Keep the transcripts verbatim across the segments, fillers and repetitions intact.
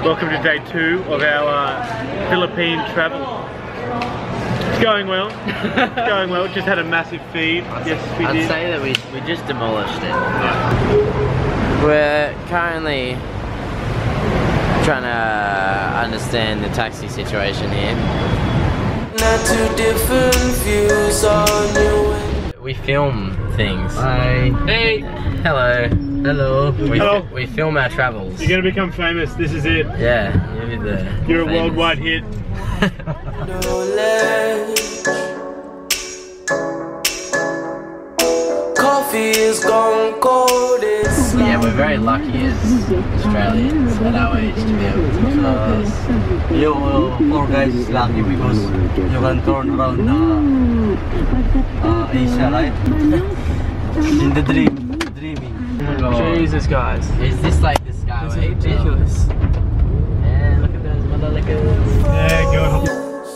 Welcome to day two of our uh, Philippine travel. It's going well. It's going well. Just had a massive feed. Yes, we I'd did. say that we, we just demolished it. We're currently trying to understand the taxi situation here. Not two different views on you. We film things. Hi. Hey. Hello. Hello. We, Hello. fi we film our travels. You're gonna become famous. This is it. Yeah. You're, the You're a famous. worldwide hit. No ledge. Coffee is gone cold. It's Yeah, we're very lucky as Australians at our age to be able to Uh, you uh, four guys is lucky because you can turn around uh, uh, Asia, right? In the dream, dreaming. Jesus, guys. Is this like the Skyway? It's ridiculous. Yeah, look at those motherfuckers. Yeah, go on.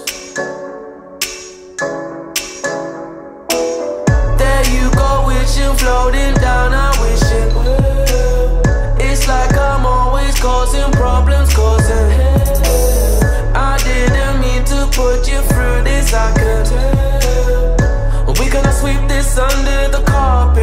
there you go, wishing floating down. I wish it will. It's like I'm always causing problems, causing hell. I didn't mean to put you through this. I could tell. We gonna sweep this under the carpet.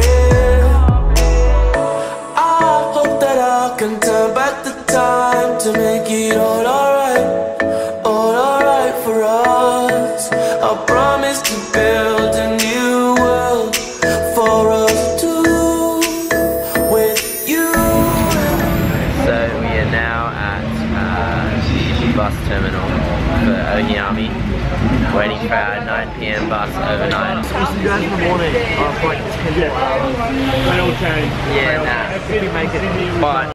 I hope that I can turn back the time to make it all alright, all alright for us. I promise to build a new world for us two, with you. So we are now at uh, the bus terminal for Ohiami, waiting for our nine P M bus overnight. We'll see you guys in the morning. Uh, for like ten Yeah. They all change. Yeah, nah. If we make it. But